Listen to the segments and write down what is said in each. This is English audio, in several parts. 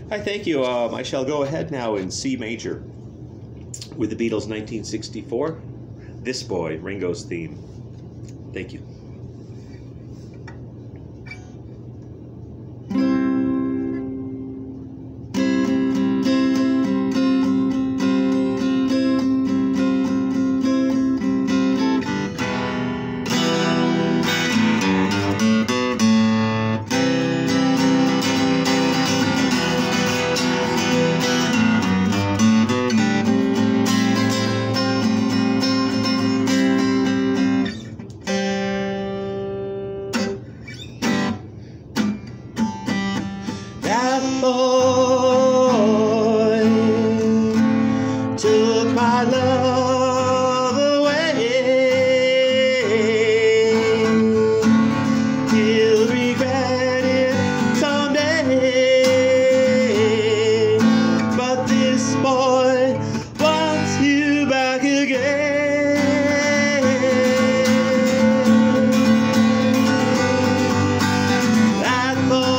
Hi, thank you. I shall go ahead now in C major with the Beatles' 1964, This Boy, Ringo's theme. Thank you. That boy took my love away. He'll regret it someday. But this boy wants you back again. That boy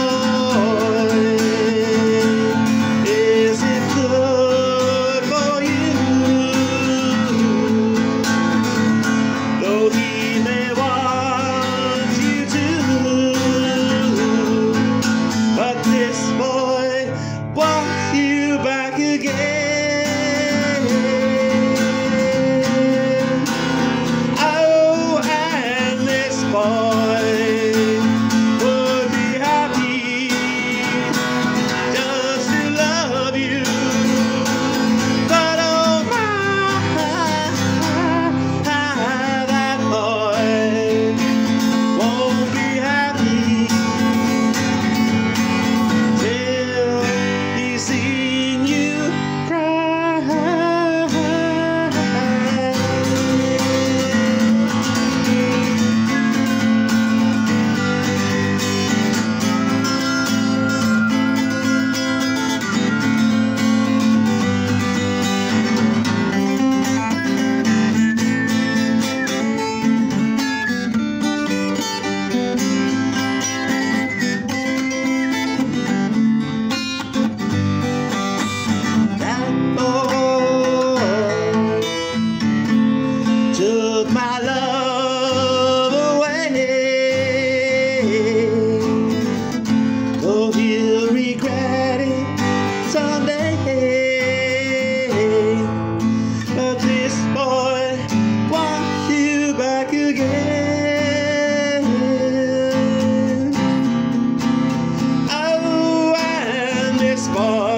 took my love away. Oh, he'll regret it someday. But this boy wants you back again. Oh, and this boy